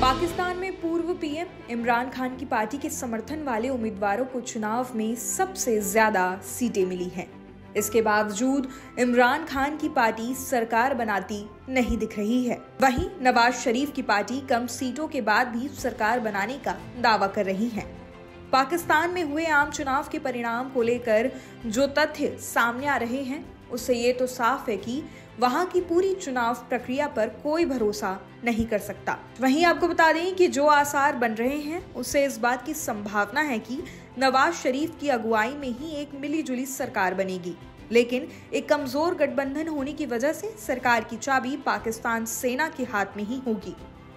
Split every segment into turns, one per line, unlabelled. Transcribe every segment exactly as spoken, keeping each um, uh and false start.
पाकिस्तान में पूर्व पीएम इमरान खान की पार्टी के समर्थन वाले उम्मीदवारों को चुनाव में सबसे ज्यादा सीटें मिली हैं। इसके बावजूद इमरान खान की पार्टी सरकार बनाती नहीं दिख रही है। वहीं नवाज शरीफ की पार्टी कम सीटों के बाद भी सरकार बनाने का दावा कर रही है। पाकिस्तान में हुए आम चुनाव के परिणाम को लेकर जो तथ्य सामने आ रहे हैं, उससे ये तो साफ है कि वहां की पूरी चुनाव प्रक्रिया पर कोई भरोसा नहीं कर सकता। वहीं आपको बता दें कि जो आसार बन रहे हैं, उससे इस बात की संभावना है कि नवाज शरीफ की अगुवाई में ही एक मिलीजुली सरकार बनेगी, लेकिन एक कमजोर गठबंधन होने की वजह से सरकार की चाबी पाकिस्तान सेना के हाथ में ही होगी।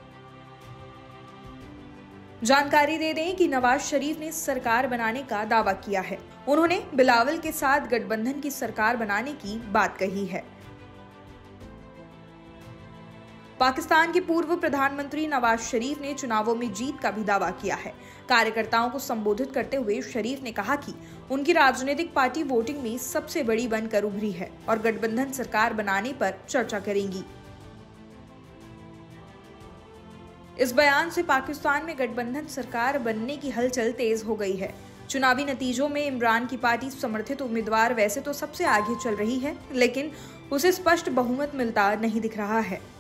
जानकारी दे दें कि नवाज शरीफ ने सरकार बनाने का दावा किया है। उन्होंने बिलावल के साथ गठबंधन की सरकार बनाने की बात कही है। पाकिस्तान के पूर्व प्रधानमंत्री नवाज शरीफ ने चुनावों में जीत का भी दावा किया है। कार्यकर्ताओं को संबोधित करते हुए शरीफ ने कहा कि उनकी राजनीतिक पार्टी वोटिंग में सबसे बड़ी बनकर उभरी है और गठबंधन सरकार बनाने पर चर्चा करेंगी। इस बयान से पाकिस्तान में गठबंधन सरकार बनने की हलचल तेज हो गई है। चुनावी नतीजों में इमरान की पार्टी समर्थित उम्मीदवार वैसे तो सबसे आगे चल रही है, लेकिन उसे स्पष्ट बहुमत मिलता नहीं दिख रहा है।